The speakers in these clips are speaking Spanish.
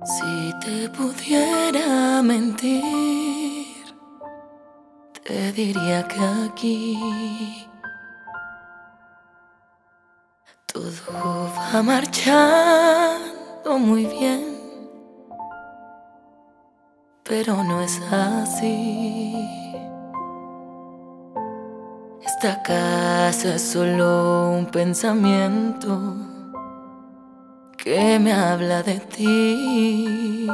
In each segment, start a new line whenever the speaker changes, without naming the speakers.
Si te pudiera mentir, te diría que aquí todo va marchando muy bien, pero no es así. Esta casa es solo un pensamiento que me habla de ti,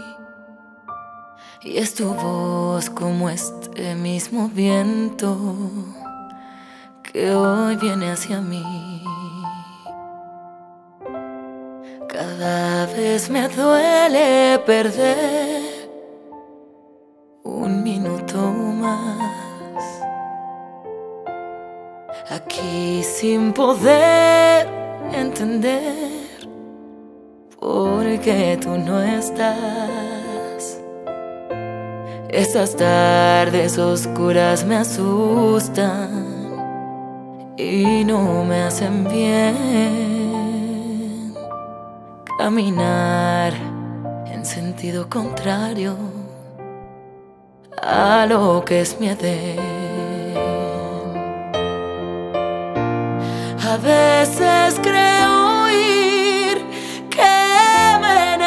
y es tu voz como este mismo viento que hoy viene hacia mí. Cada vez me duele perder un minuto más aquí sin poder entender por qué tú no estás. Estas tardes oscuras me asustan y no me hacen bien. Caminar en sentido contrario a lo que es mi Edén. A veces creo oír que me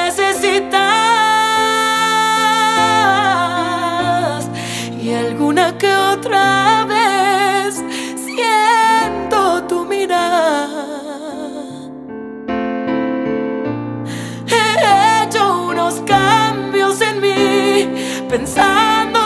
necesitas, y alguna que otra vez siento tu mirada. He hecho unos cambios en mí pensando